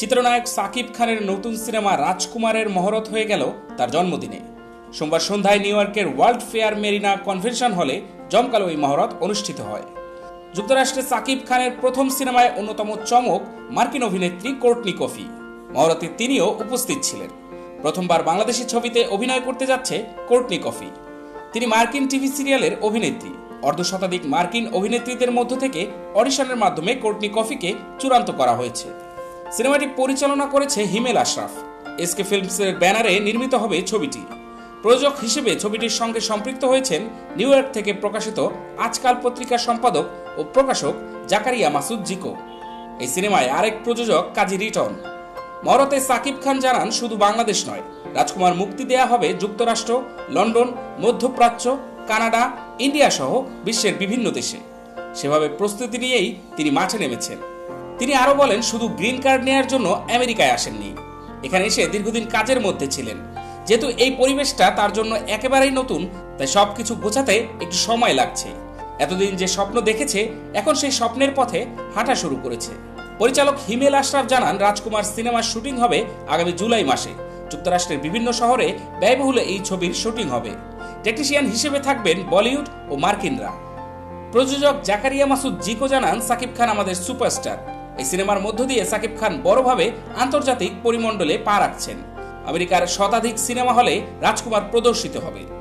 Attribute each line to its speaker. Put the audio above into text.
Speaker 1: চিত্রনায়ক সাকিব খানের নতুন সিনেমা রাজকুমারের মহরত হয়ে গেল তার জন্মদিনে। সোমবার সন্ধ্যায় নিউ ইয়র্কের ওয়ার্ল্ড ফেয়ার মেরিনা কনভেনশন হলে জমকালো এই মহরত অনুষ্ঠিত হয়। যুক্তরাষ্ট্রে সাকিব খানের প্রথম সিনেমায় অন্যতম চমক মার্কিন অভিনেত্রী কোর্টনি কফি। মহরতে তিনিও উপস্থিত ছিলেন। প্রথমবার বাংলাদেশি ছবিতে অভিনয় করতে যাচ্ছে কোর্টনি কফি। তিনি মার্কিন টিভি সিরিয়ালের অভিনেত্রী। অর্ধশতাধিক মার্কিন অভিনেত্রীদের মধ্য থেকে অডিশনের মাধ্যমে কোর্টনি কফিকে চূড়ান্ত করা হয়েছে। সিনেমাটি পরিচালনা করেছে হিমেল আশরাফ। এসকে ফিল্মসের ব্যানারে নির্মিত হবে ছবিটি। প্রযোজক হিসেবে ছবিটির সঙ্গে সম্পৃক্ত হয়েছেন নিউ ইয়র্ক থেকে প্রকাশিত আজকাল পত্রিকার সম্পাদক ও প্রকাশক জাকারিয়া মাসুদ জিকো। এই সিনেমায় আরেক প্রযোজক কাজী রিটন। মহরতে সাকিব খান জানান, শুধু বাংলাদেশ নয়, রাজকুমার মুক্তি দেয়া হবে যুক্তরাষ্ট্র, লন্ডন, মধ্যপ্রাচ্য, কানাডা, ইন্ডিয়া সহ বিশ্বের বিভিন্ন দেশে। সেভাবে প্রস্তুতি নিয়েই তিনি মাঠে নেমেছেন। তিনি আরো বলেন, শুধু গ্রিন কার্ড নেয়ার জন্য আমেরিকায় আসেননি। এখানে এসে দীর্ঘদিন কাজের মধ্যে ছিলেন। যেহেতু এই পরিবেশটা তার জন্য একেবারেই নতুন, তাই সবকিছু গোছাতে একটু সময় লাগছে। এতদিন যে স্বপ্ন দেখেছে, এখন সেই স্বপ্নের পথে হাঁটা শুরু করেছে। পরিচালক হিমেল আশরাফ জানান, রাজকুমার সিনেমার শুটিং হবে আগামী জুলাই মাসে। যুক্তরাষ্ট্রের বিভিন্ন শহরে ব্যয়বহুলে এই ছবির শুটিং হবে। টেকনিশিয়ান হিসেবে থাকবেন বলিউড ও মার্কিনরা। প্রযোজক জাকারিয়া মাসুদ জিকো জানান, সাকিব খান আমাদের সুপারস্টার। এই সিনেমার মধ্য দিয়ে সাকিব খান বড়ভাবে আন্তর্জাতিক পরিমণ্ডলে পা রাখছেন। আমেরিকার শতাধিক সিনেমা হলে রাজকুমার প্রদর্শিত হবে।